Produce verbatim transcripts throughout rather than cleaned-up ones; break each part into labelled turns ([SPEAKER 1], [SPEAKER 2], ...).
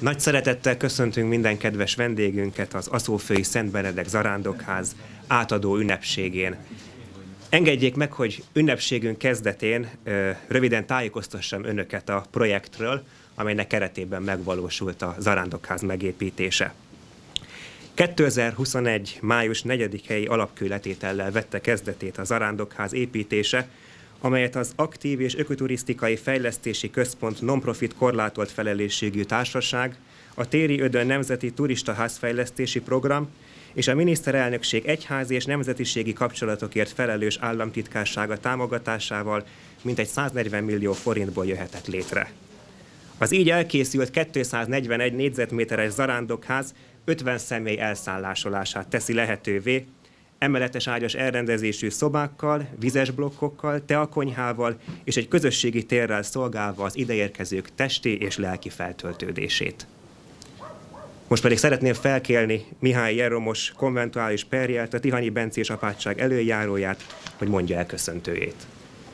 [SPEAKER 1] Nagy szeretettel köszöntünk minden kedves vendégünket az Aszófői Szent Benedek Zarándokház átadó ünnepségén. Engedjék meg, hogy ünnepségünk kezdetén ö, röviden tájékoztassam önöket a projektről, amelynek keretében megvalósult a Zarándokház megépítése. kétezer-huszonegy. május negyedikei alapkőletétellel vette kezdetét a Zarándokház építése, amelyet az Aktív és Ökoturisztikai Fejlesztési Központ non-profit korlátolt felelősségű társaság, a Téri Ödön Nemzeti Turistaházfejlesztési Program és a Miniszterelnökség egyházi és nemzetiségi kapcsolatokért felelős államtitkársága támogatásával mintegy száznegyven millió forintból jöhetett létre. Az így elkészült kétszáznegyvenegy négyzetméteres zarándokház ötven személy elszállásolását teszi lehetővé, emeletes ágyas elrendezésű szobákkal, vizes blokkokkal, teakonyhával és egy közösségi térrel szolgálva az ideérkezők testi és lelki feltöltődését. Most pedig szeretném felkérni Mihály Jeromos konventuális perjelt, a Tihanyi Bencés apátság előjáróját, hogy mondja el köszöntőjét.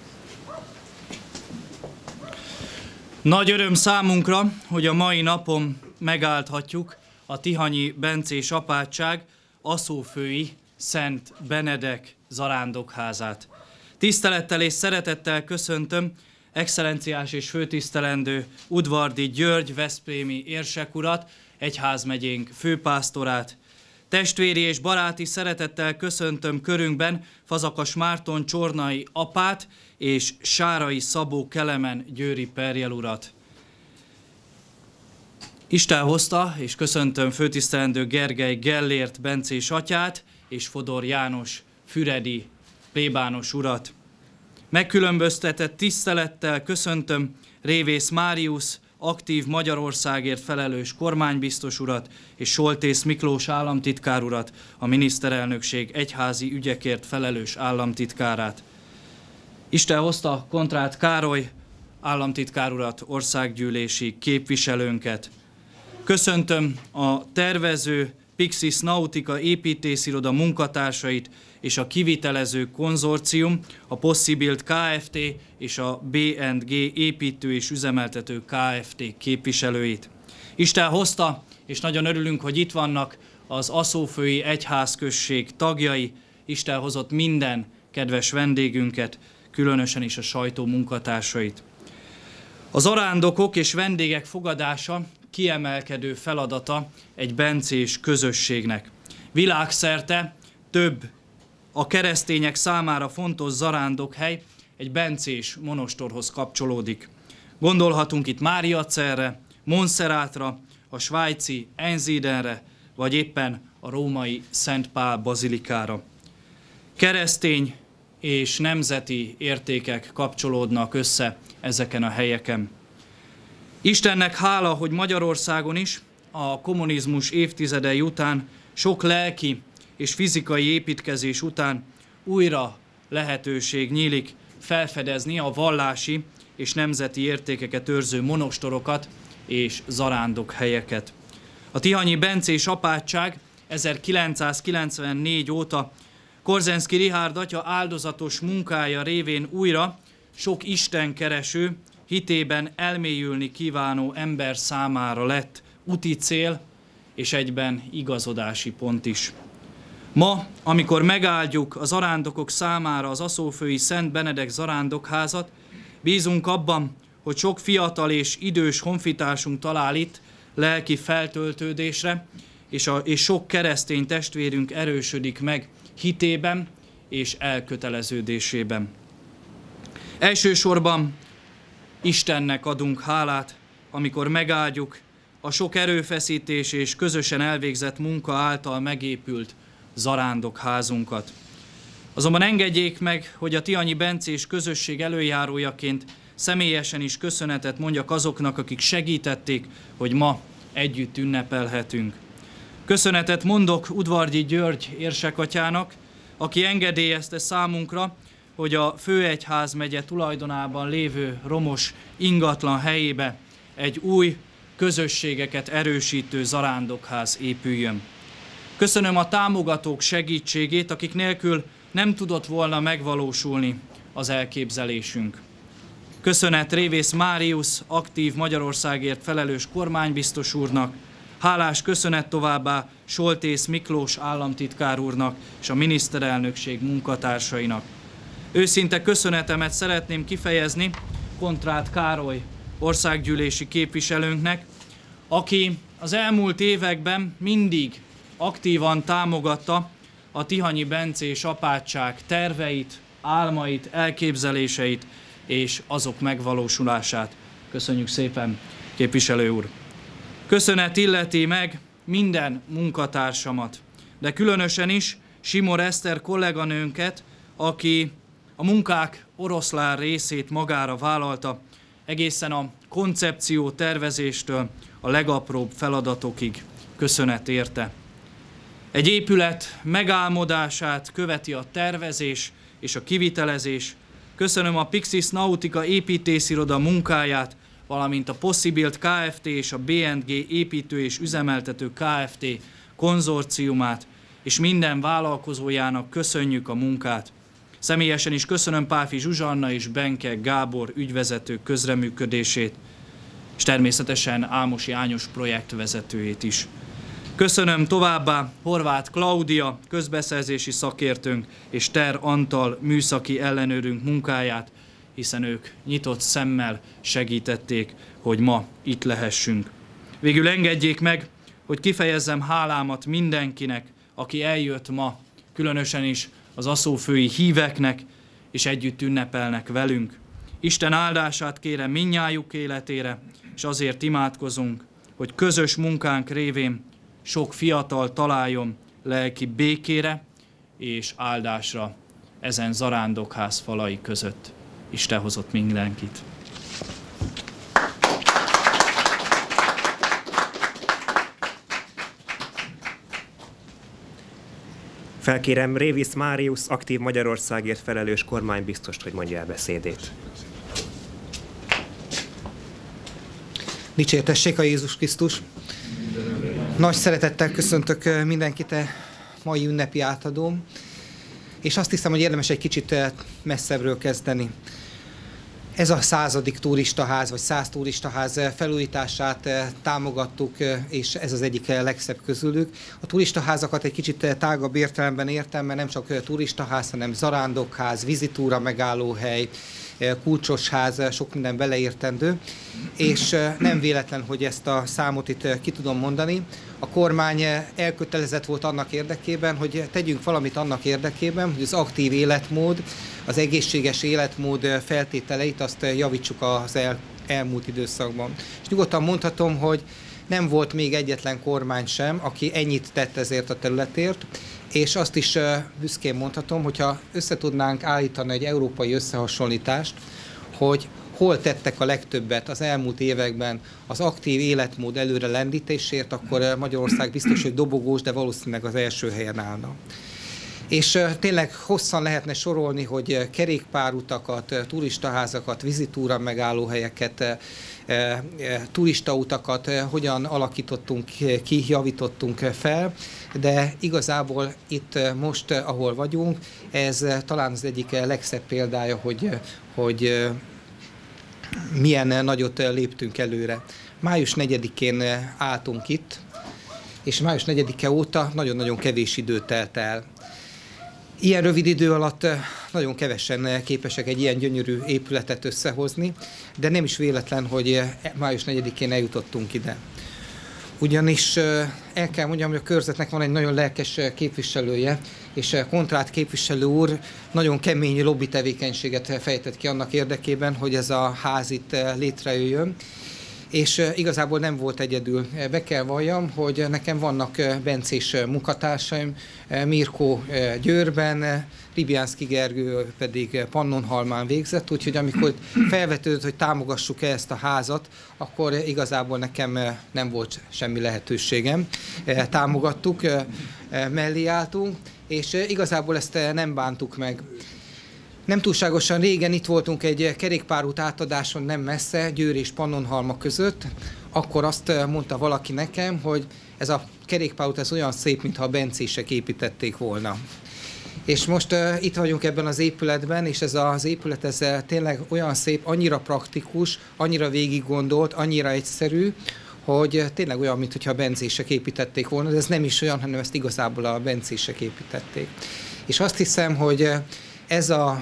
[SPEAKER 2] Nagy öröm számunkra, hogy a mai napon megállhatjuk a Tihanyi Bencés apátság Aszófői Szent Benedek Zarándokházát. Tisztelettel és szeretettel köszöntöm excellenciás és főtisztelendő Udvardy György veszprémi érsek urat, egyházmegyénk főpásztorát. Testvéri és baráti szeretettel köszöntöm körünkben Fazakas Márton csornai apát és Sárai Szabó Kelemen győri perjel urat. Isten hozta, és köszöntöm főtisztelendő Gergely Gellért bencés atyát és Fodor János füredi plébános urat. Megkülönböztetett tisztelettel köszöntöm Révész Máriusz, aktív Magyarországért felelős kormánybiztos urat és Soltész Miklós államtitkár urat, a miniszterelnökség egyházi ügyekért felelős államtitkárát. Isten hozta Kontrát Károly államtitkár urat, országgyűlési képviselőnket. Köszöntöm a tervező Pixis Nautica építésziroda munkatársait és a kivitelező konzorcium, a Possibilt Kft. És a bé and gé építő és üzemeltető Kft. Képviselőit. Isten hozta, és nagyon örülünk, hogy itt vannak az Aszófői Egyházközség tagjai. Isten hozott minden kedves vendégünket, különösen is a sajtó munkatársait. Az arándokok és vendégek fogadása kiemelkedő feladata egy bencés közösségnek. Világszerte több a keresztények számára fontos zarándokhely egy bencés monostorhoz kapcsolódik. Gondolhatunk itt Máriacerre, Montserratre, a svájci Einsiedenre, vagy éppen a római Szent Pál bazilikára. Keresztény és nemzeti értékek kapcsolódnak össze ezeken a helyeken. Istennek hála, hogy Magyarországon is a kommunizmus évtizedei után, sok lelki és fizikai építkezés után újra lehetőség nyílik felfedezni a vallási és nemzeti értékeket őrző monostorokat és zarándokhelyeket. A Tihanyi Bencés apátság ezerkilencszázkilencvennégy óta Korzenszky Richárd atya áldozatos munkája révén újra sok istenkereső, hitében elmélyülni kívánó ember számára lett úti cél és egyben igazodási pont is. Ma, amikor megáldjuk az zarándokok számára az Aszófői Szent Benedek Zarándokházat, bízunk abban, hogy sok fiatal és idős honfitársunk talál itt lelki feltöltődésre, és, a, és sok keresztény testvérünk erősödik meg hitében és elköteleződésében. Elsősorban Istennek adunk hálát, amikor megáldjuk a sok erőfeszítés és közösen elvégzett munka által megépült zarándokházunkat. Azonban engedjék meg, hogy a Tihanyi Bencés közösség előjárójaként személyesen is köszönetet mondjak azoknak, akik segítették, hogy ma együtt ünnepelhetünk. Köszönetet mondok Udvardy György érsekatyának, aki engedélyezte számunkra, hogy a főegyházmegye tulajdonában lévő romos ingatlan helyébe egy új, közösségeket erősítő zarándokház épüljön. Köszönöm a támogatók segítségét, akik nélkül nem tudott volna megvalósulni az elképzelésünk. Köszönet Révész Máriusz, aktív Magyarországért felelős kormánybiztos úrnak, hálás köszönet továbbá Soltész Miklós államtitkár úrnak és a miniszterelnökség munkatársainak. Őszinte köszönetemet szeretném kifejezni Kontrát Károly országgyűlési képviselőnknek, aki az elmúlt években mindig aktívan támogatta a Tihanyi Bencés apátság terveit, álmait, elképzeléseit és azok megvalósulását. Köszönjük szépen, képviselő úr! Köszönet illeti meg minden munkatársamat, de különösen is Simor Eszter kolléganőnket, aki a munkák oroszlán részét magára vállalta, egészen a koncepció tervezéstől a legapróbb feladatokig. Köszönet érte. Egy épület megálmodását követi a tervezés és a kivitelezés. Köszönöm a Pixis Nautica építésziroda munkáját, valamint a Possibilt Kft. És a bé and gé építő és üzemeltető Kft. Konzorciumát, és minden vállalkozójának köszönjük a munkát. Személyesen is köszönöm Páfi Zsuzsanna és Benke Gábor ügyvezető közreműködését, és természetesen Álmosi Ányos projektvezetőjét is. Köszönöm továbbá Horváth Klaudia, közbeszerzési szakértőnk, és Ter Antal műszaki ellenőrünk munkáját, hiszen ők nyitott szemmel segítették, hogy ma itt lehessünk. Végül engedjék meg, hogy kifejezzem hálámat mindenkinek, aki eljött ma, különösen is az aszófői híveknek, és együtt ünnepelnek velünk. Isten áldását kérem mindnyájuk életére, és azért imádkozunk, hogy közös munkánk révén sok fiatal találjon lelki békére és áldásra ezen zarándokház falai között. Isten hozott mindenkit.
[SPEAKER 1] Felkérem Révész Máriusz, aktív Magyarországért felelős kormánybiztost, hogy mondja el beszédét.
[SPEAKER 3] Dicsértessék a Jézus Krisztus! Nagy szeretettel köszöntök mindenkit a mai ünnepi átadóm, és azt hiszem, hogy érdemes egy kicsit messzebbről kezdeni. Ez a századik turistaház, vagy száz turistaház felújítását támogattuk, és ez az egyik legszebb közülük. A turistaházakat egy kicsit tágabb értelemben értem, mert nem csak turistaház, hanem zarándokház, vizitúra megállóhely, kulcsos ház, sok minden beleértendő, és nem véletlen, hogy ezt a számot itt ki tudom mondani. A kormány elkötelezett volt annak érdekében, hogy tegyünk valamit annak érdekében, hogy az aktív életmód, az egészséges életmód feltételeit azt javítsuk az el, elmúlt időszakban. És nyugodtan mondhatom, hogy nem volt még egyetlen kormány sem, aki ennyit tett ezért a területért, és azt is büszkén mondhatom, hogyha összetudnánk állítani egy európai összehasonlítást, hogy hol tettek a legtöbbet az elmúlt években az aktív életmód előre lendítésért, akkor Magyarország biztos, hogy dobogós, de valószínűleg az első helyen állna. És tényleg hosszan lehetne sorolni, hogy kerékpárutakat, turistaházakat, vizitúra megállóhelyeket, turistautakat hogyan alakítottunk ki, javítottunk fel, de igazából itt most, ahol vagyunk, ez talán az egyik legszebb példája, hogy, hogy milyen nagyot léptünk előre. május negyedikén álltunk itt, és május negyedike óta nagyon-nagyon kevés idő telt el. Ilyen rövid idő alatt nagyon kevesen képesek egy ilyen gyönyörű épületet összehozni, de nem is véletlen, hogy május negyedikén eljutottunk ide. Ugyanis el kell mondjam, hogy a körzetnek van egy nagyon lelkes képviselője, és Kontrát képviselő úr nagyon kemény lobby tevékenységet fejtett ki annak érdekében, hogy ez a ház itt létrejöjjön. És igazából nem volt egyedül. Be kell valljam, hogy nekem vannak bencés munkatársaim, Mirko Győrben, Ribiánszky Gergő pedig Pannonhalmán végzett, úgyhogy amikor felvetődött, hogy támogassuk-e ezt a házat, akkor igazából nekem nem volt semmi lehetőségem. Támogattuk, mellé álltunk, és igazából ezt nem bántuk meg. Nem túlságosan régen itt voltunk egy kerékpárút átadáson nem messze, Győr és Pannonhalma között. Akkor azt mondta valaki nekem, hogy ez a kerékpárút ez olyan szép, mintha a bencések építették volna. És most uh, itt vagyunk ebben az épületben, és ez az épület ez uh, tényleg olyan szép, annyira praktikus, annyira végiggondolt, annyira egyszerű, hogy uh, tényleg olyan, mintha a bencések építették volna, de ez nem is olyan, hanem ezt igazából a bencések építették. És azt hiszem, hogy uh, ez a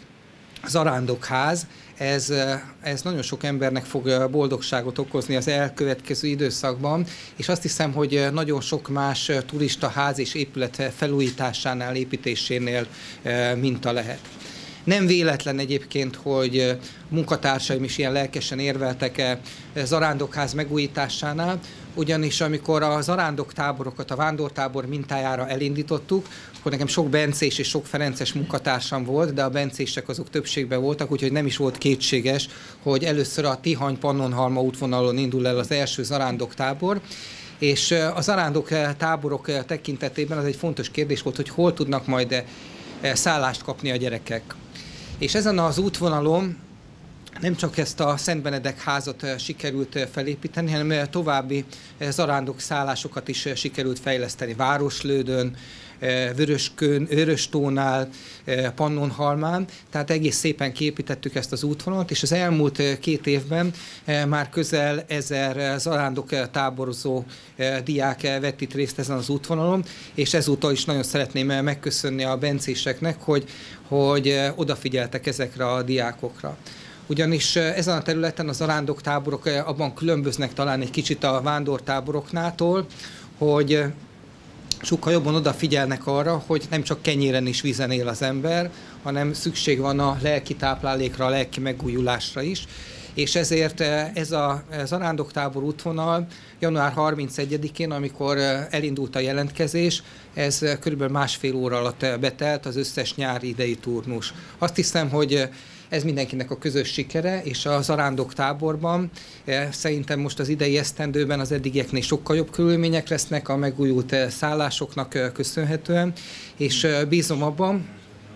[SPEAKER 3] zarándokház, Ez, ez nagyon sok embernek fog boldogságot okozni az elkövetkező időszakban, és azt hiszem, hogy nagyon sok más turistaház és épület felújításánál, építésénél minta lehet. Nem véletlen egyébként, hogy munkatársaim is ilyen lelkesen érveltek zarándokház megújításánál, ugyanis amikor a zarándoktáborokat a vándortábor mintájára elindítottuk, akkor nekem sok bencés és sok ferences munkatársam volt, de a bencések azok többségben voltak, úgyhogy nem is volt kétséges, hogy először a Tihany-Pannonhalma útvonalon indul el az első zarándoktábor, és a zarándoktáborok tekintetében az egy fontos kérdés volt, hogy hol tudnak majd szállást kapni a gyerekek. És ezen az útvonalon nem csak ezt a Szent Benedek házat sikerült felépíteni, hanem további zarándok szállásokat is sikerült fejleszteni Városlődön, Vöröskön, Vöröstónál, Pannonhalmán, tehát egész szépen kiépítettük ezt az útvonalat, és az elmúlt két évben már közel ezer zarándok táborozó diák vett itt részt ezen az útvonalon, és ezúttal is nagyon szeretném megköszönni a bencéseknek, hogy, hogy odafigyeltek ezekre a diákokra. Ugyanis ezen a területen a zarándoktáborok abban különböznek talán egy kicsit a vándortáboroknától, hogy sokkal jobban odafigyelnek arra, hogy nem csak kenyéren és vízen él az ember, hanem szükség van a lelki táplálékra, a lelki megújulásra is. És ezért ez a zarándoktábor útvonal január harmincegyedikén, amikor elindult a jelentkezés, ez körülbelül másfél óra alatt betelt az összes nyári idei turnus. Azt hiszem, hogy ez mindenkinek a közös sikere, és a zarándoktáborban szerintem most az idei esztendőben az eddigieknél sokkal jobb körülmények lesznek a megújult szállásoknak köszönhetően, és bízom abban,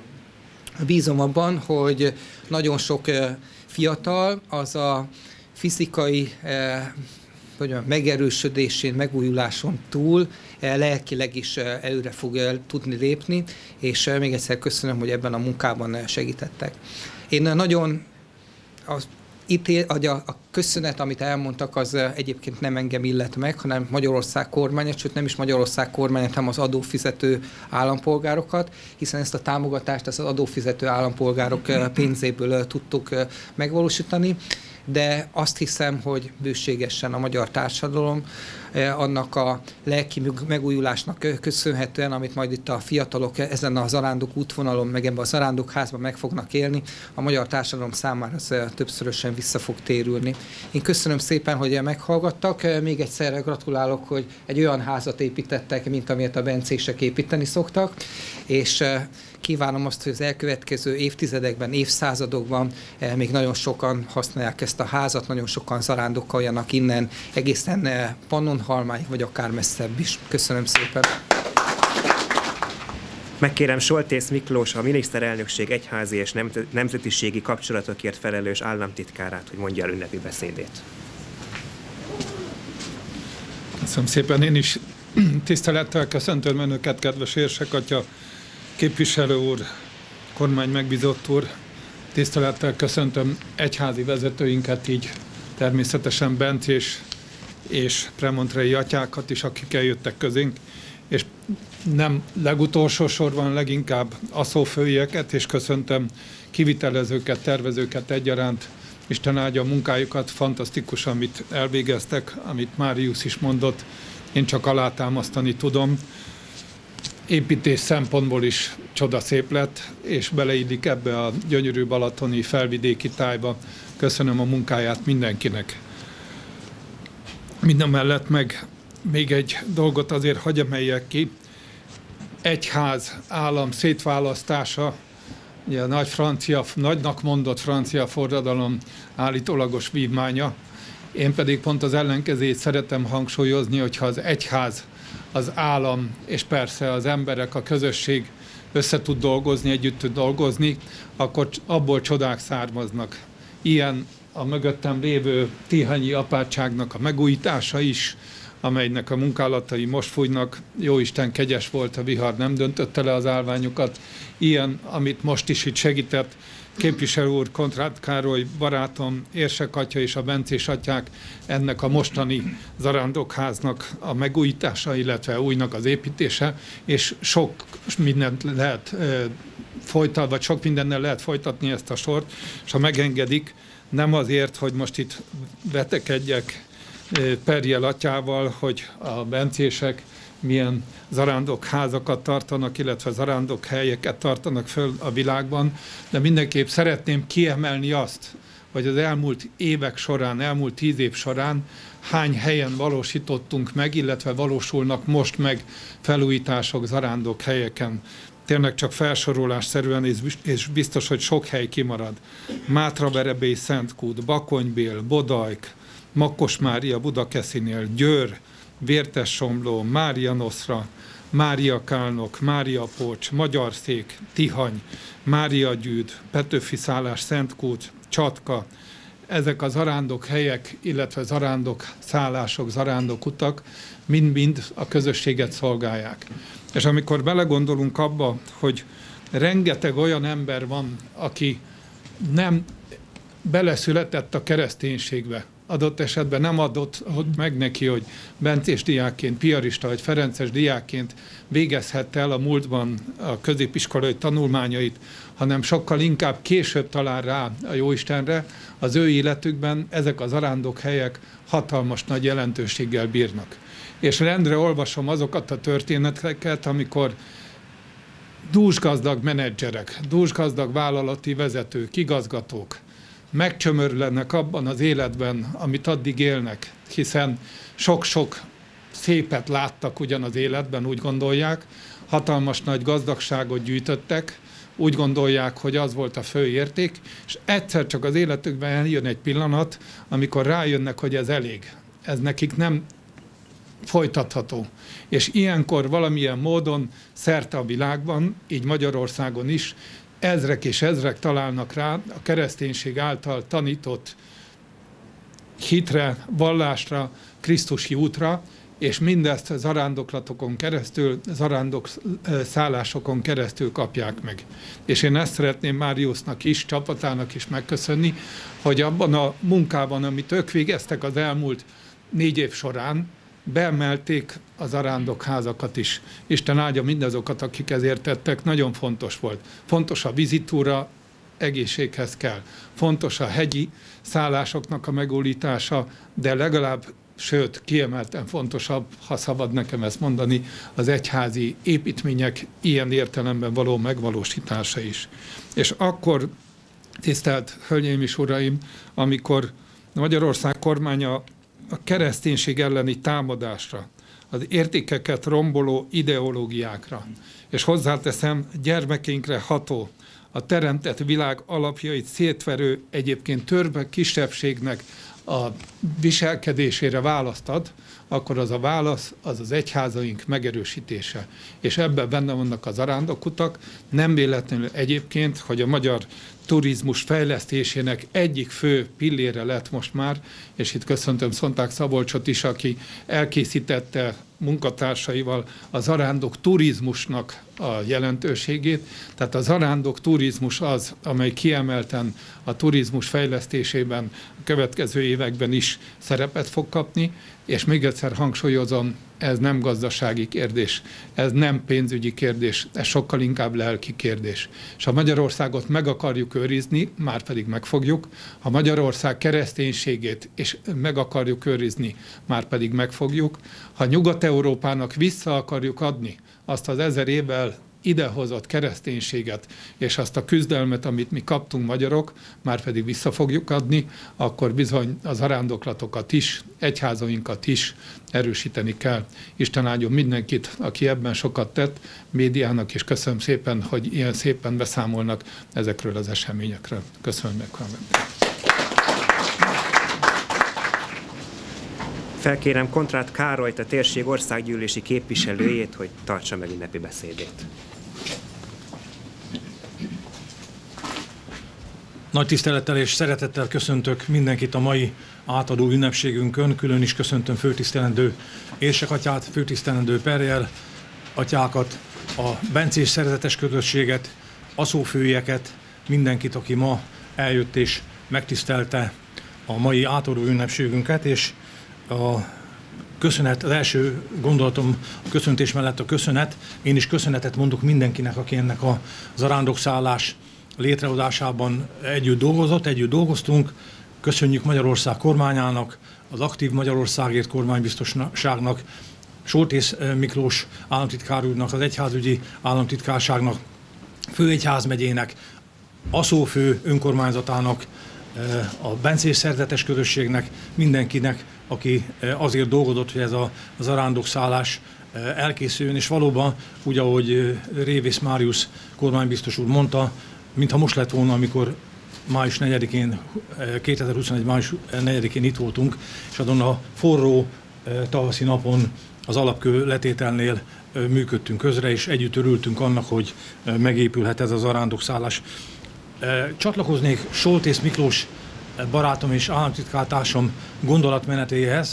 [SPEAKER 3] bízom abban, hogy nagyon sok fiatal az a fizikai hogy megerősödésén, megújuláson túl lelkileg is előre fog tudni lépni, és még egyszer köszönöm, hogy ebben a munkában segítettek. Én nagyon az ítél, a, a köszönet, amit elmondtak, az egyébként nem engem illet meg, hanem Magyarország kormányát, sőt nem is Magyarország kormányát, hanem az adófizető állampolgárokat, hiszen ezt a támogatást az adófizető állampolgárok pénzéből tudtuk megvalósítani, de azt hiszem, hogy bőségesen a magyar társadalom annak a lelki megújulásnak köszönhetően, amit majd itt a fiatalok ezen a zarándok útvonalon, meg ebben a zarándokházban meg fognak élni, a magyar társadalom számára az többszörösen vissza fog térülni. Én köszönöm szépen, hogy meghallgattak, még egyszer gratulálok, hogy egy olyan házat építettek, mint amilyet a bencések építeni szoktak, és kívánom azt, hogy az elkövetkező évtizedekben, évszázadokban még nagyon sokan használják ezt a házat, nagyon sokan zarándokoljanak innen egészen Pannonhalmáig, vagy akár messzebb is. Köszönöm szépen!
[SPEAKER 1] Megkérem Soltész Miklós, a miniszterelnökség egyházi és nemzetiségi kapcsolatokért felelős államtitkárát, hogy mondja el ünnepi beszédét.
[SPEAKER 4] Köszönöm szépen, én is tisztelettel köszöntöm Önöket, kedves érsekatya, képviselő úr, kormány megbízott úr, tisztelettel köszöntöm egyházi vezetőinket, így természetesen bencés és premontrei atyákat is, akik eljöttek közénk, és nem legutolsó sorban leginkább aszófőieket, és köszöntöm kivitelezőket, tervezőket egyaránt. Isten áldja a munkájukat, fantasztikus, amit elvégeztek, amit Máriusz is mondott, én csak alátámasztani tudom. Építés szempontból is csodaszép lett, és beleillik ebbe a gyönyörű balatoni felvidéki tájba. Köszönöm a munkáját mindenkinek. Mindemellett meg még egy dolgot azért hagy emeljek ki. Egyház állam szétválasztása, ugye a nagy francia, nagynak mondott francia forradalom állítólagos vívmánya. Én pedig pont az ellenkezőjét szeretem hangsúlyozni, hogyha az egyház, az állam és persze az emberek, a közösség össze tud dolgozni, együtt tud dolgozni, akkor abból csodák származnak. Ilyen a mögöttem lévő tihanyi apátságnak a megújítása is, amelynek a munkálatai most fújnak. Jóisten kegyes volt, a vihar nem döntötte le az állványokat. Ilyen, amit most is itt segített képviselő úr, Konrád Károly barátom, Érsek atya és a Bencés atyák, ennek a mostani zarándokháznak a megújítása, illetve újnak az építése, és sok mindent lehet e, folytatni, vagy sok mindennel lehet folytatni ezt a sort, és ha megengedik, nem azért, hogy most itt vetekedjek e, Perjel atyával, hogy a bencések milyen zarándokházakat tartanak, illetve zarándokhelyeket tartanak föl a világban, de mindenképp szeretném kiemelni azt, hogy az elmúlt évek során, elmúlt tíz év során hány helyen valósítottunk meg, illetve valósulnak most meg felújítások zarándokhelyeken. Tényleg csak felsorolásszerűen, és biztos, hogy sok hely kimarad. Mátraverebély, Szentkút, Bakonybél, Bodajk, Makkos Mária Budakeszinél, Győr, Vértessomló, Mária Noszra, Mária Kálnok, Mária Pócs, Magyarszék, Tihany, Mária Gyűd, Petőfi szállás, Szentkút, Csatka. Ezek a zarándok helyek, illetve zarándok szállások, zarándok utak mind-mind a közösséget szolgálják. És amikor belegondolunk abba, hogy rengeteg olyan ember van, aki nem beleszületett a kereszténységbe, adott esetben nem adott meg neki, hogy bencés diákként, piarista vagy ferences diákként végezhette el a múltban a középiskolai tanulmányait, hanem sokkal inkább később talál rá a Jóistenre, az ő életükben ezek az zarándokhelyek hatalmas nagy jelentőséggel bírnak. És rendre olvasom azokat a történeteket, amikor dúsgazdag menedzserek, dúsgazdag vállalati vezetők, igazgatók megcsömörlenek abban az életben, amit addig élnek, hiszen sok-sok szépet láttak ugyan az életben, úgy gondolják, hatalmas nagy gazdagságot gyűjtöttek, úgy gondolják, hogy az volt a fő érték, és egyszer csak az életükben eljön egy pillanat, amikor rájönnek, hogy ez elég. Ez nekik nem folytatható. És ilyenkor valamilyen módon szerte a világban, így Magyarországon is, ezrek és ezrek találnak rá a kereszténység által tanított hitre, vallásra, krisztusi útra, és mindezt zarándoklatokon keresztül, zarándok szállásokon keresztül kapják meg. És én ezt szeretném Máriusznak is, csapatának is megköszönni, hogy abban a munkában, amit ők végeztek az elmúlt négy év során, beemelték a zarándokházakat is. Isten áldja mindazokat, akik ezért tettek, nagyon fontos volt. Fontos a vizitúra, egészséghez kell. Fontos a hegyi szállásoknak a megújítása, de legalább, sőt, kiemelten fontosabb, ha szabad nekem ezt mondani, az egyházi építmények ilyen értelemben való megvalósítása is. És akkor, tisztelt Hölgyeim és Uraim, amikor Magyarország kormánya a kereszténység elleni támadásra, az értékeket romboló ideológiákra, és hozzáteszem, gyermekeinkre ható, a teremtett világ alapjait szétverő, egyébként törpe kisebbségnek a viselkedésére választ ad, akkor az a válasz az az egyházaink megerősítése. És ebben benne vannak az zarándokutak, nem véletlenül egyébként, hogy a magyar turizmus fejlesztésének egyik fő pillére lett most már, és itt köszöntöm Szonták Szabolcsot is, aki elkészítette munkatársaival a zarándok turizmusnak a jelentőségét. Tehát a zarándok turizmus az, amely kiemelten a turizmus fejlesztésében a következő években is szerepet fog kapni, és még egyszer hangsúlyozom, ez nem gazdasági kérdés, ez nem pénzügyi kérdés, ez sokkal inkább lelki kérdés. És ha Magyarországot meg akarjuk őrizni, már pedig meg fogjuk, ha Magyarország kereszténységét és meg akarjuk őrizni, már pedig meg fogjuk, ha Nyugat-Európának vissza akarjuk adni azt az ezer évvel idehozott kereszténységet, és azt a küzdelmet, amit mi kaptunk magyarok, már pedig vissza fogjuk adni, akkor bizony az zarándoklatokat is, egyházainkat is erősíteni kell. Isten áldjon mindenkit, aki ebben sokat tett, médiának is köszönöm szépen, hogy ilyen szépen beszámolnak ezekről az eseményekről. Köszönöm meghallgatást.
[SPEAKER 1] Felkérem Konrád Károlyt, a térség országgyűlési képviselőjét, hogy tartsa meg ünnepi beszédét.
[SPEAKER 5] Nagy tisztelettel és szeretettel köszöntök mindenkit a mai átadó ünnepségünkön, külön is köszöntöm főtisztelendő érsekatyát, főtisztelendő Perjel atyákat, a bencés szerzetes közösséget, aszófőjeket, mindenkit, aki ma eljött és megtisztelte a mai átadó ünnepségünket, és a köszönet, az első gondolatom a köszöntés mellett a köszönet. Én is köszönetet mondok mindenkinek, aki ennek a zarándokszállás létrehozásában együtt dolgozott, együtt dolgoztunk. Köszönjük Magyarország kormányának, az Aktív Magyarországért kormánybiztosságnak, Soltész Miklós államtitkár úrnak, az egyházügyi államtitkárságnak, főegyházmegyének, Aszófő önkormányzatának, a bencés szerzetes közösségnek, mindenkinek, aki azért dolgozott, hogy ez a zarándokszállás elkészüljön, és valóban, úgy ahogy Révész Máriusz kormánybiztos úr mondta, mintha most lett volna, amikor május negyedikén, kétezer-huszonegy május negyedikén itt voltunk, és azon a forró tavaszi napon az alapkő letételnél működtünk közre, és együtt örültünk annak, hogy megépülhet ez a zarándokszállás. Csatlakoznék Soltész Miklós barátom és államtitkártársam gondolatmenetéhez,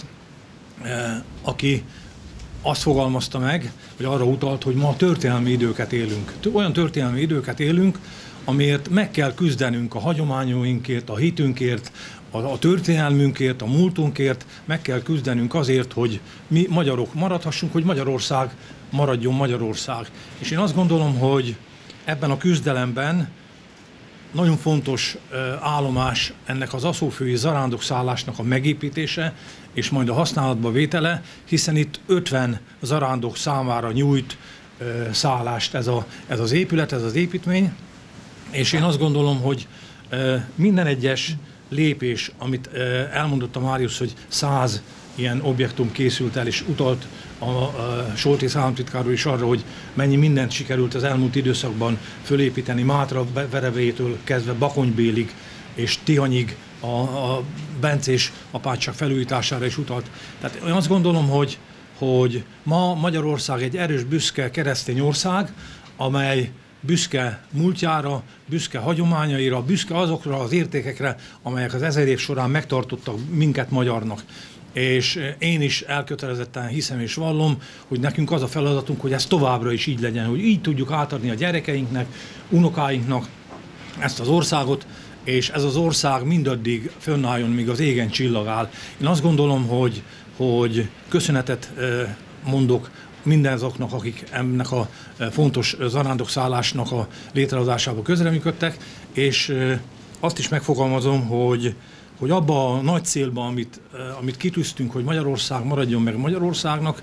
[SPEAKER 5] aki azt fogalmazta meg, hogy arra utalt, hogy ma történelmi időket élünk. Olyan történelmi időket élünk, amiért meg kell küzdenünk a hagyományainkért, a hitünkért, a, a történelmünkért, a múltunkért, meg kell küzdenünk azért, hogy mi magyarok maradhassunk, hogy Magyarország maradjon Magyarország. És én azt gondolom, hogy ebben a küzdelemben nagyon fontos állomás ennek az aszófői zarándokszállásnak a megépítése, és majd a használatba vétele, hiszen itt ötven zarándok számára nyújt szállást ez, a, ez az épület, ez az építmény, és én azt gondolom, hogy minden egyes lépés, amit elmondott a Máriusz, hogy száz ilyen objektum készült el, és utalt a, a Soltész államtitkár úr is arra, hogy mennyi mindent sikerült az elmúlt időszakban fölépíteni, Mátra verevétől kezdve Bakonybélig és Tihanyig a, a bencés apátság felújítására is utalt. Tehát én azt gondolom, hogy, hogy ma Magyarország egy erős, büszke keresztény ország, amely büszke múltjára, büszke hagyományaira, büszke azokra az értékekre, amelyek az ezer év során megtartottak minket magyarnak. És én is elkötelezetten hiszem és vallom, hogy nekünk az a feladatunk, hogy ez továbbra is így legyen, hogy így tudjuk átadni a gyerekeinknek, unokáinknak ezt az országot, és ez az ország mindaddig fönnálljon, míg az égen csillagál. Én azt gondolom, hogy, hogy köszönetet mondok mindazoknak, akik ennek a fontos zarándokszállásnak a létrehozásában közreműködtek, és azt is megfogalmazom, hogy hogy abba a nagy célba, amit, amit kitűztünk, hogy Magyarország maradjon meg Magyarországnak,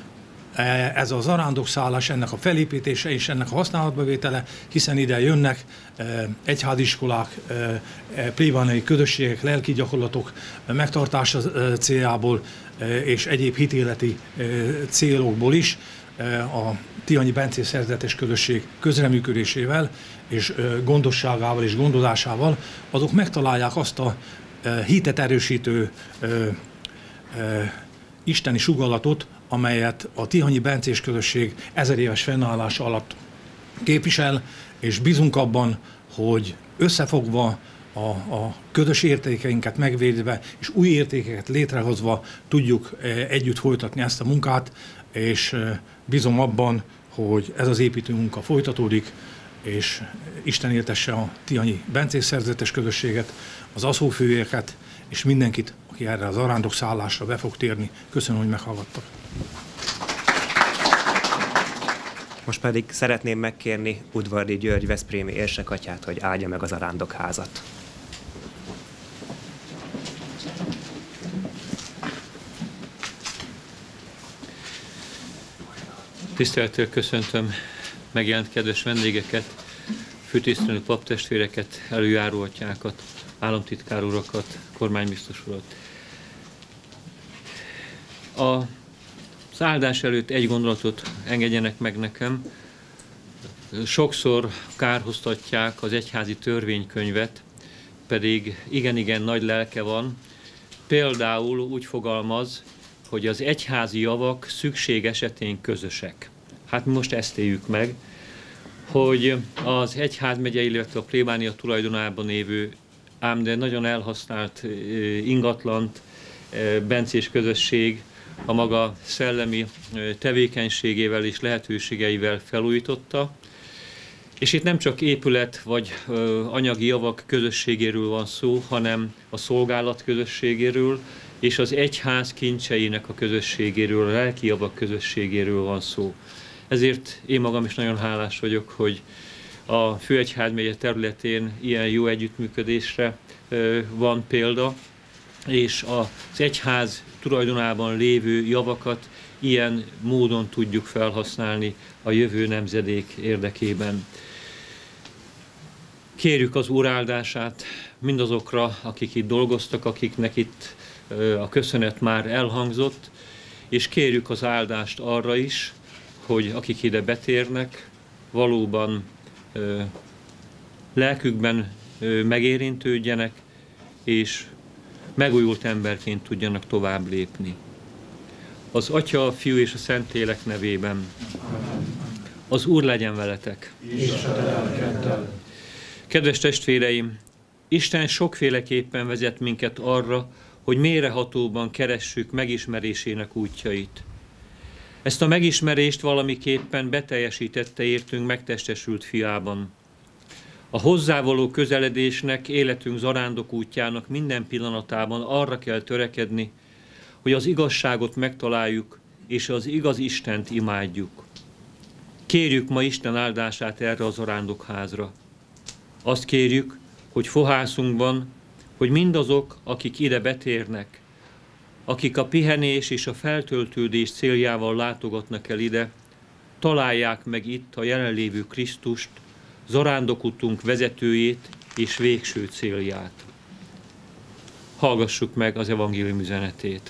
[SPEAKER 5] ez a zarándokszállás, ennek a felépítése és ennek a használatbavétele, hiszen ide jönnek egyháziskolák, plébániai közösségek, lelki gyakorlatok megtartása céljából és egyéb hitéleti célokból is a Tihanyi Bencés Szerzetes Közösség közreműködésével és gondosságával és gondozásával, azok megtalálják azt a hitet erősítő ö, ö, isteni sugallatot, amelyet a Tihanyi Bencés Közösség ezer éves fennállása alatt képvisel, és bízunk abban, hogy összefogva a, a közös értékeinket megvédve, és új értékeket létrehozva tudjuk együtt folytatni ezt a munkát, és bízom abban, hogy ez az építő munka folytatódik, és Isten éltesse a Tihanyi Bencés Szerzetes Közösséget, az aszófőjeket, és mindenkit, aki erre az zarándokszállásra be fog térni. Köszönöm, hogy meghallgattak.
[SPEAKER 1] Most pedig szeretném megkérni Udvardi György veszprémi érsekatyát, hogy áldja meg az zarándokházat.
[SPEAKER 6] Tisztelettel köszöntöm megjelent kedves vendégeket, főtisztelő paptestvéreket, előjáró atyákat, államtitkár urakat, kormánybiztos urat. A áldás előtt egy gondolatot engedjenek meg nekem. Sokszor kárhoztatják az egyházi törvénykönyvet, pedig igen-igen nagy lelke van. Például úgy fogalmaz, hogy az egyházi javak szükség esetén közösek. Hát mi most ezt éljük meg, hogy az egyházmegye, illetve a plébánia tulajdonában lévő ám de nagyon elhasznált ingatlant bencés közösség a maga szellemi tevékenységével és lehetőségeivel felújította. És itt nem csak épület vagy anyagi javak közösségéről van szó, hanem a szolgálat közösségéről, és az egyház kincseinek a közösségéről, a lelki javak közösségéről van szó. Ezért én magam is nagyon hálás vagyok, hogy a Főegyházmegye területén ilyen jó együttműködésre van példa, és az egyház tulajdonában lévő javakat ilyen módon tudjuk felhasználni a jövő nemzedék érdekében. Kérjük az Úr áldását mindazokra, akik itt dolgoztak, akiknek itt a köszönet már elhangzott, és kérjük az áldást arra is, hogy akik ide betérnek, valóban ö, lelkükben ö, megérintődjenek, és megújult emberként tudjanak tovább lépni. Az Atya, a Fiú és a Szentlélek nevében. Az Úr legyen veletek. Kedves testvéreim, Isten sokféleképpen vezet minket arra, hogy mélyrehatóban keressük megismerésének útjait. Ezt a megismerést valamiképpen beteljesítette értünk megtestesült fiában. A hozzávaló közeledésnek, életünk zarándok útjának minden pillanatában arra kell törekedni, hogy az igazságot megtaláljuk, és az igaz Istent imádjuk. Kérjük ma Isten álldását erre a zarándokházra. Azt kérjük, hogy fohászunkban, hogy mindazok, akik ide betérnek, akik a pihenés és a feltöltődés céljával látogatnak el ide, találják meg itt a jelenlévő Krisztust, zarándokutunk vezetőjét és végső célját. Hallgassuk meg az evangélium üzenetét.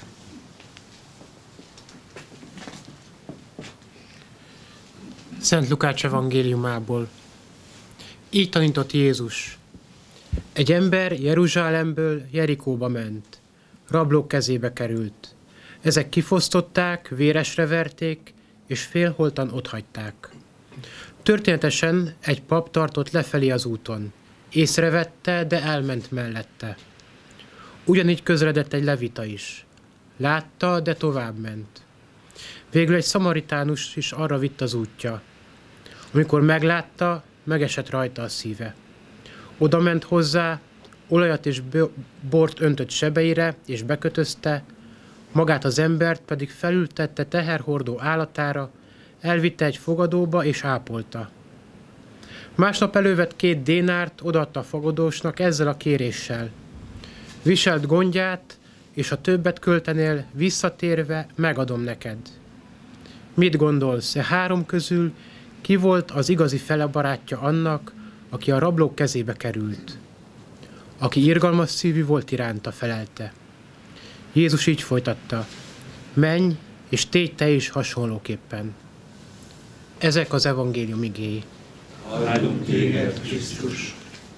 [SPEAKER 7] Szent Lukács evangéliumából. Így tanított Jézus. Egy ember Jeruzsálemből Jerikóba ment. Rablók kezébe került. Ezek kifosztották, véresre verték, és félholtan otthagyták. Történetesen egy pap tartott lefelé az úton. Észrevette, de elment mellette. Ugyanígy közredett egy levita is. Látta, de továbbment. Végül egy szamaritánus is arra vitt az útja. Amikor meglátta, megesett rajta a szíve. Oda ment hozzá, olajat és bort öntött sebeire, és bekötözte, magát az embert pedig felültette teherhordó állatára, elvitte egy fogadóba és ápolta. Másnap elővett két dénárt, odaadta a fogadósnak ezzel a kéréssel. Viselt gondját, és a többet költenél, visszatérve megadom neked. Mit gondolsz, e három közül ki volt az igazi fele barátja annak, aki a rablók kezébe került? Aki irgalmas szívű volt iránta, felelte. Jézus így folytatta. Menj, és tégy te is hasonlóképpen. Ezek az evangélium igéi.
[SPEAKER 6] Áldunk téged, Krisztus!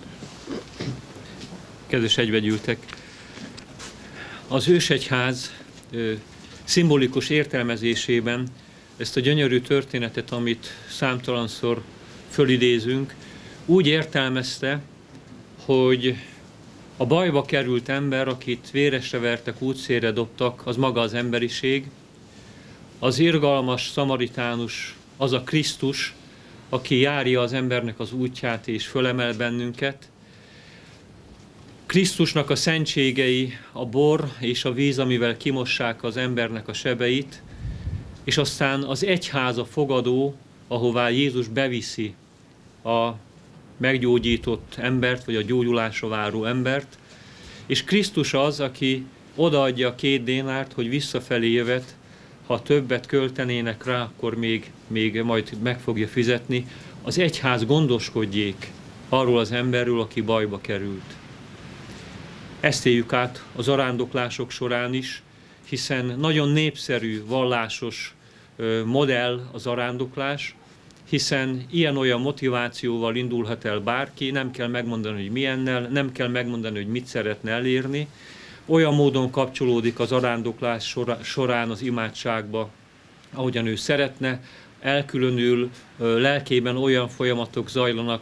[SPEAKER 6] Kedves egybegyűltek! Az ősegyház ö, szimbolikus értelmezésében ezt a gyönyörű történetet, amit számtalanszor fölidézünk, úgy értelmezte, hogy a bajba került ember, akit véresre vertek, útszélre dobtak, az maga az emberiség. Az irgalmas szamaritánus az a Krisztus, aki járja az embernek az útját és fölemel bennünket. Krisztusnak a szentségei a bor és a víz, amivel kimossák az embernek a sebeit, és aztán az egyház a fogadó, ahová Jézus beviszi a meggyógyított embert, vagy a gyógyulásra váró embert, és Krisztus az, aki odaadja a két dénárt, hogy visszafelé jövet, ha többet költenének rá, akkor még, még majd meg fogja fizetni. Az egyház gondoskodjék arról az emberről, aki bajba került. Ezt éljük át az arándoklások során is, hiszen nagyon népszerű, vallásos modell az arándoklás, hiszen ilyen-olyan motivációval indulhat el bárki, nem kell megmondani, hogy milyennel, nem kell megmondani, hogy mit szeretne elérni. Olyan módon kapcsolódik az arándoklás során az imádságba, ahogyan ő szeretne, elkülönül, lelkében olyan folyamatok zajlanak,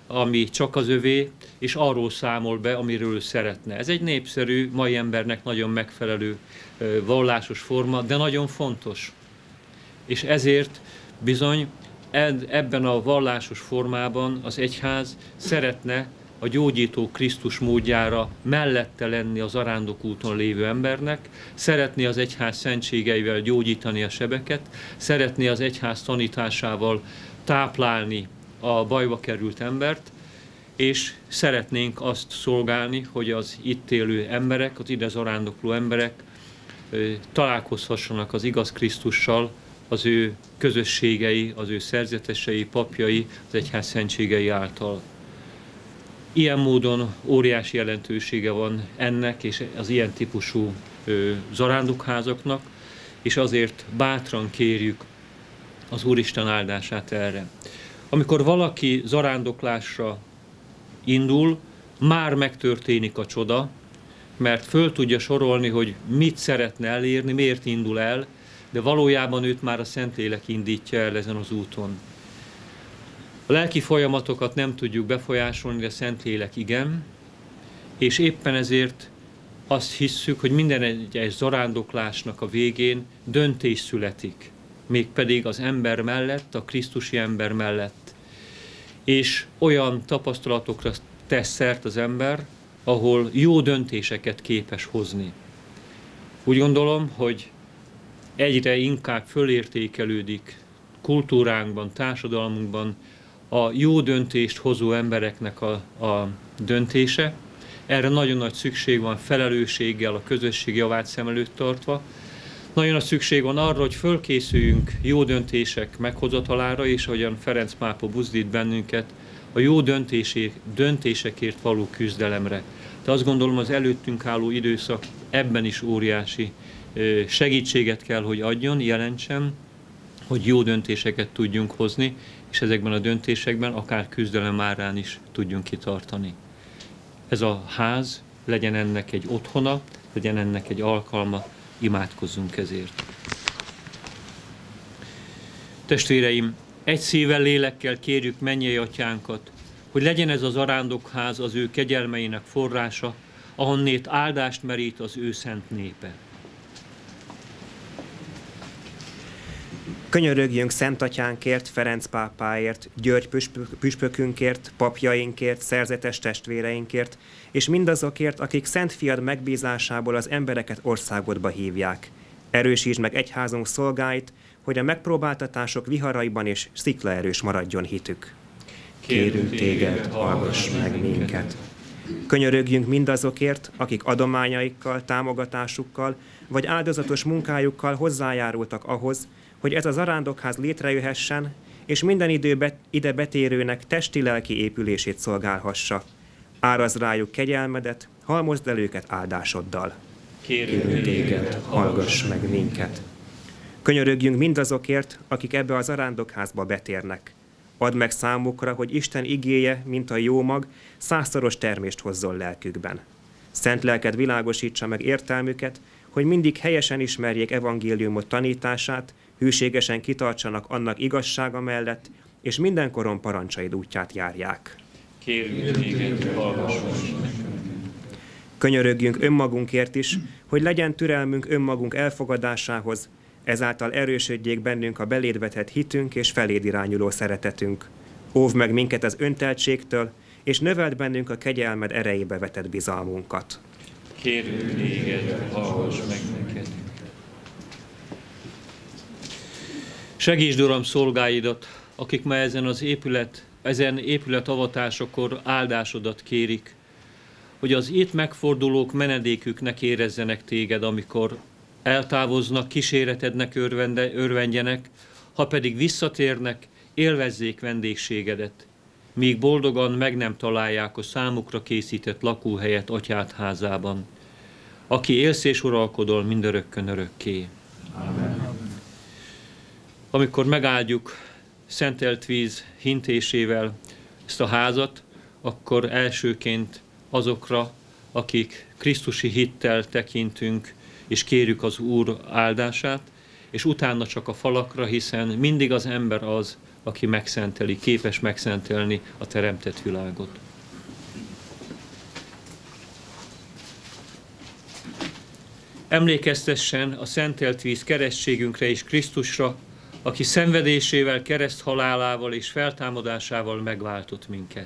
[SPEAKER 6] ami csak az övé, és arról számol be, amiről szeretne. Ez egy népszerű, mai embernek nagyon megfelelő vallásos forma, de nagyon fontos. És ezért bizony ebben a vallásos formában az egyház szeretne a gyógyító Krisztus módjára mellette lenni az zarándokúton lévő embernek, szeretné az egyház szentségeivel gyógyítani a sebeket, szeretné az egyház tanításával táplálni a bajba került embert, és szeretnénk azt szolgálni, hogy az itt élő emberek, az ide zarándokló emberek találkozhassanak az igaz Krisztussal, az ő közösségei, az ő szerzetesei, papjai, az egyház szentségei által. Ilyen módon óriási jelentősége van ennek és az ilyen típusú ö, zarándokházaknak, és azért bátran kérjük az Úristen áldását erre. Amikor valaki zarándoklásra indul, már megtörténik a csoda, mert föl tudja sorolni, hogy mit szeretne elérni, miért indul el, de valójában őt már a Szentlélek indítja el ezen az úton. A lelki folyamatokat nem tudjuk befolyásolni, de a Szentlélek igen, és éppen ezért azt hisszük, hogy minden egyes zarándoklásnak a végén döntés születik, mégpedig az ember mellett, a krisztusi ember mellett. És olyan tapasztalatokra tesz szert az ember, ahol jó döntéseket képes hozni. Úgy gondolom, hogy egyre inkább fölértékelődik kultúránkban, társadalmunkban a jó döntést hozó embereknek a, a döntése. Erre nagyon nagy szükség van, felelősséggel a közösség javát szem előtt tartva. Nagyon nagy szükség van arra, hogy fölkészüljünk jó döntések meghozatalára, és ahogyan Ferenc pápa buzdít bennünket, a jó döntésekért való küzdelemre. De azt gondolom, az előttünk álló időszak ebben is óriási segítséget kell, hogy adjon, jelentsen, hogy jó döntéseket tudjunk hozni, és ezekben a döntésekben akár küzdelem árán is tudjunk kitartani. Ez a ház legyen ennek egy otthona, legyen ennek egy alkalma, imádkozzunk ezért. Testvéreim, egy szívvel, lélekkel kérjük mennyei atyánkat, hogy legyen ez az arándokház az ő kegyelmeinek forrása, ahonnét áldást merít az ő szent népe.
[SPEAKER 1] Könyörögjünk Szent Atyánkért, Ferenc pápáért, György püspökünkért, papjainkért, szerzetes testvéreinkért, és mindazokért, akik Szent Fiad megbízásából az embereket országodba hívják. Erősítsd meg egyházunk szolgáit, hogy a megpróbáltatások viharaiban is sziklaerős maradjon hitük. Kérünk téged, hallgass meg minket! Könyörögjünk mindazokért, akik adományaikkal, támogatásukkal vagy áldozatos munkájukkal hozzájárultak ahhoz, hogy ez a zarándokház létrejöhessen, és minden időbe, ide betérőnek testi-lelki épülését szolgálhassa. Árazd rájuk kegyelmedet, halmozd el őket áldásoddal. Kérünk téged, hallgass meg minket! Könyörögjünk mindazokért, akik ebbe a zarándokházba betérnek. Add meg számukra, hogy Isten igéje, mint a jó mag, százszoros termést hozzon lelkükben. Szent lelked világosítsa meg értelmüket, hogy mindig helyesen ismerjék evangéliumot tanítását, hűségesen kitartsanak annak igazsága mellett, és mindenkoron parancsaid útját járják.
[SPEAKER 6] Kérünk téged, hallgass meg!
[SPEAKER 1] Könyörögjünk önmagunkért is, hogy legyen türelmünk önmagunk elfogadásához, ezáltal erősödjék bennünk a beléd vetett hitünk és feléd irányuló szeretetünk. Óvd meg minket az önteltségtől, és növeld bennünk a kegyelmed erejébe vetett bizalmunkat.
[SPEAKER 6] Kérünk téged, hallgass meg minket! Segítsd, Uram, szolgáidat, akik ma ezen az épület, ezen épület avatásakor áldásodat kérik, hogy az itt megfordulók menedéküknek érezzenek téged, amikor eltávoznak, kíséretednek örvende, örvendjenek, ha pedig visszatérnek, élvezzék vendégségedet, míg boldogan meg nem találják a számukra készített lakóhelyet atyád házában, aki élsz és uralkodol mindörökkön örökké. Amen. Amikor megáldjuk szentelt víz hintésével ezt a házat, akkor elsőként azokra, akik krisztusi hittel tekintünk, és kérjük az Úr áldását, és utána csak a falakra, hiszen mindig az ember az, aki megszenteli, képes megszentelni a teremtett világot. Emlékeztessen a szentelt víz keresztségünkre és Krisztusra, aki szenvedésével, kereszthalálával és feltámadásával megváltott minket.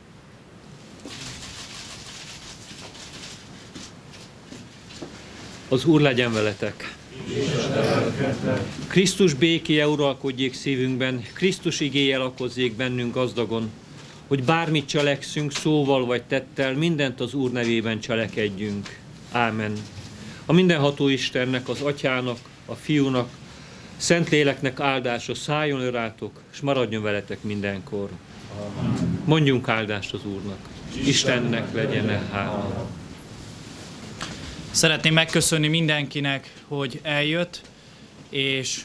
[SPEAKER 6] Az Úr legyen veletek! Krisztus békéje uralkodjék szívünkben, Krisztus igéje lakozzék bennünk gazdagon, hogy bármit cselekszünk, szóval vagy tettel, mindent az Úr nevében cselekedjünk. Ámen. A mindenható Istennek, az Atyának, a Fiúnak, Szentléleknek áldása szálljon örátok, és maradjon veletek mindenkor. Mondjunk áldást az Úrnak. Istennek legyen hála.
[SPEAKER 2] Szeretném megköszönni mindenkinek, hogy eljött, és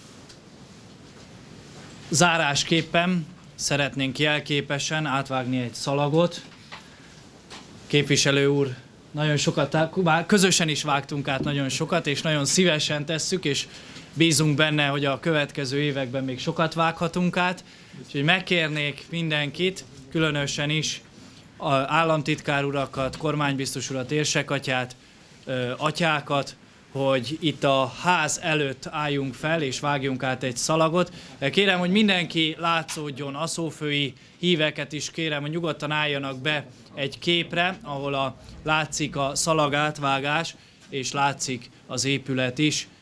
[SPEAKER 2] zárásképpen szeretnénk jelképesen átvágni egy szalagot. Képviselő úr, nagyon sokat, közösen is vágtunk át nagyon sokat, és nagyon szívesen tesszük, és bízunk benne, hogy a következő években még sokat vághatunk át. Úgyhogy megkérnék mindenkit, különösen is az államtitkár urakat, kormánybiztos urat, érsekatyát, atyákat, hogy itt a ház előtt álljunk fel és vágjunk át egy szalagot. Kérem, hogy mindenki látszódjon, aszófői híveket is kérem, hogy nyugodtan álljanak be egy képre, ahol a, látszik a szalag átvágás, és látszik az épület is.